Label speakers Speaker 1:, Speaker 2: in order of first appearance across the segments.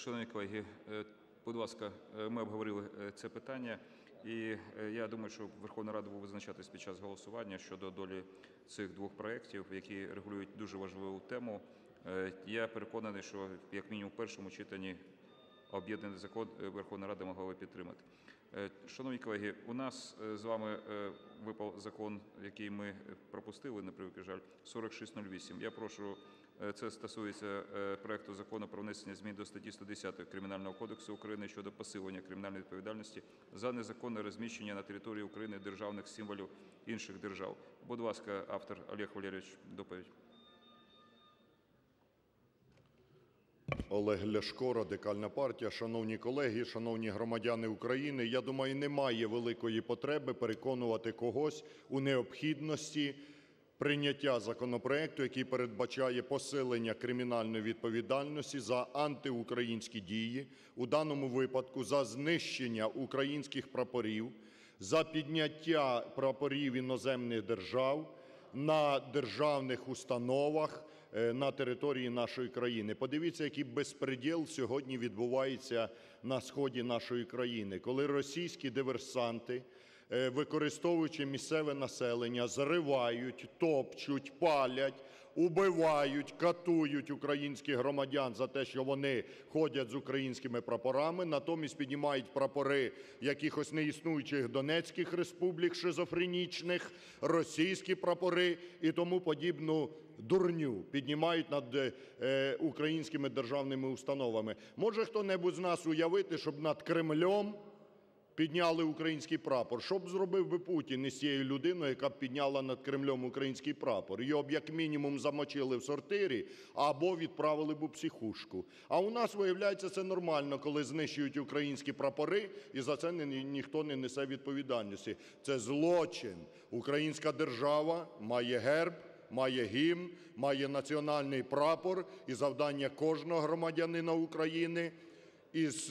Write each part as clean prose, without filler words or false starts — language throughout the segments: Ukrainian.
Speaker 1: Шановні колеги, будь ласка, ми обговорили це питання, і я думаю, що Верховна Рада буде визначатись під час голосування щодо долі цих двох проєктів, які регулюють дуже важливу тему. Я переконаний, що як мінімум в першому читанні об'єднаний закон Верховна Рада могла би підтримати. Шановні колеги, у нас з вами випав закон, який ми пропустили, на превеликий жаль, 4608. Я прошу, це стосується проекту Закону про внесення змін до статті 110 Кримінального кодексу України щодо посилення кримінальної відповідальності за незаконне розміщення на території України державних символів інших держав. Будь ласка, автор Олег Валерійович, доповідь.
Speaker 2: Олег Ляшко, Радикальна партія. Шановні колеги, шановні громадяни України, я думаю, немає великої потреби переконувати когось у необхідності прийняття законопроекту, який передбачає посилення кримінальної відповідальності за антиукраїнські дії, у даному випадку за знищення українських прапорів, за підняття прапорів іноземних держав на державних установах на території нашої країни. Подивіться, який безпредєл сьогодні відбувається на сході нашої країни, коли російські диверсанти, використовуючи місцеве населення, зривають, топчуть, палять, убивають, катують українських громадян за те, що вони ходять з українськими прапорами, натомість піднімають прапори якихось неіснуючих донецьких республік шизофренічних, російські прапори і тому подібну дурню піднімають над українськими державними установами. Може хто-небудь з нас уявити, щоб над Кремлем підняли український прапор? Що б зробив би Путін із цією людиною, яка б підняла над Кремлем український прапор? Його б як мінімум замочили в сортирі або відправили б у психушку. А у нас, виявляється, це нормально, коли знищують українські прапори, і за це ніхто не несе відповідальності. Це злочин. Українська держава має герб, має гімн, має національний прапор, і завдання кожного громадянина України із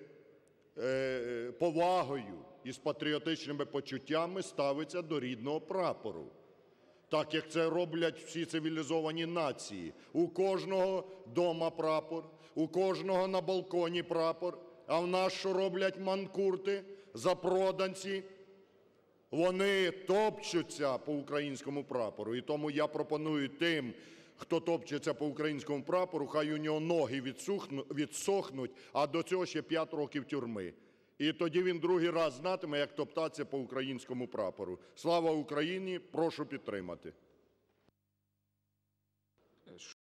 Speaker 2: повагою і з патріотичними почуттями ставиться до рідного прапору. Так, як це роблять всі цивілізовані нації. У кожного дома прапор, у кожного на балконі прапор. А в нас що роблять манкурти, запроданці? Вони топчуться по українському прапору. І тому я пропоную тим, хто топчеться по українському прапору, хай у нього ноги відсохнуть, а до цього ще 5 років тюрми. І тоді він другий раз знатиме, як топтатися по українському прапору. Слава Україні! Прошу підтримати.